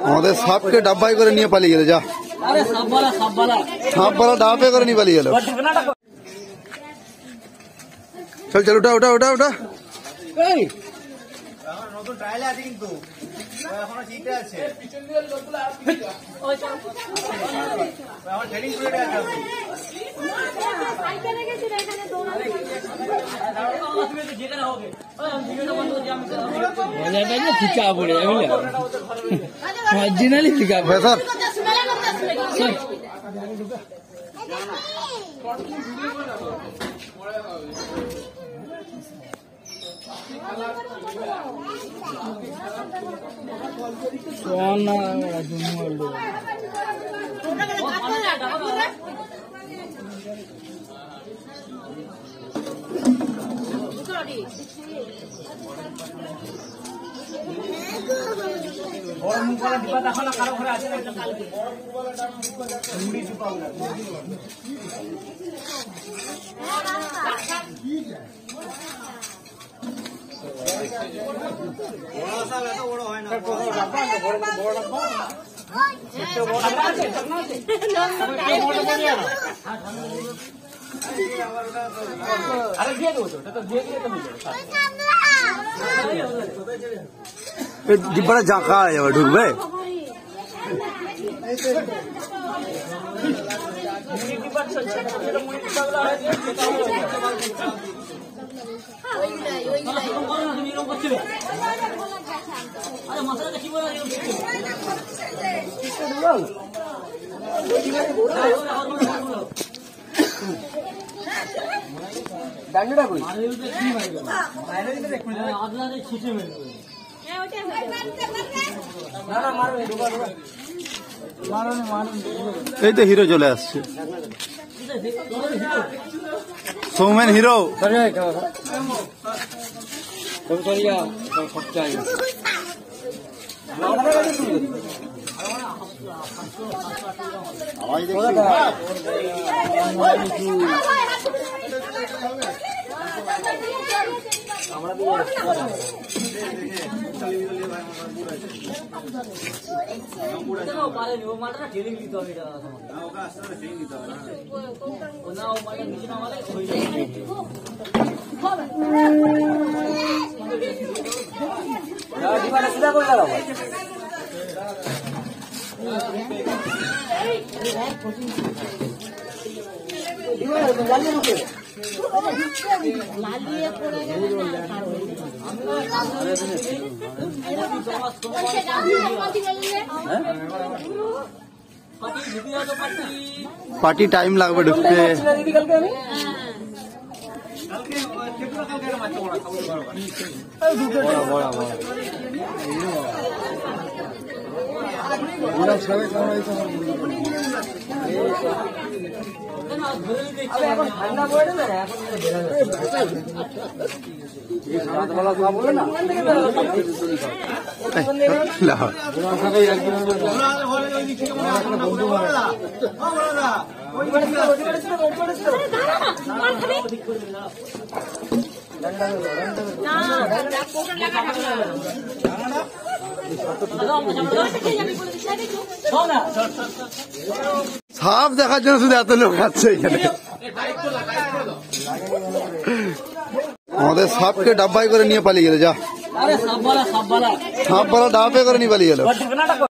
আমাদের সাপকে ডাব্বাই করে নিয়ে পালিয়ে গেলে যা। সাপওয়ালা ডাবে করে নিয়ে পালিয়ে গেল। চল চল উঠা উঠা উঠা উঠা। নতুন ট্রায়াল আছে কিন্তু এখনো জিতে আছে। আমার ট্রেনিং পিরিয়ডে আছে। ফিকা পড়ে অরিজিনালি ফিকা পড়ে স্যার ডিব্বাটা জাঁকা হয়ে যাবে, ঢুকবে এই তো হিরো চলে আসছে। সৌমেন হিরো পার্টি টাইম লাগবে ঢুকতে। সাপ দেখার জন্য শুধু এত লোক আছে এখানে। আমাদের সাপকে ডাব্বাই করে নিয়ে পালিয়ে গেলে যা। সাপওয়ালা ডাবে করে নিয়ে পালিয়ে গেল।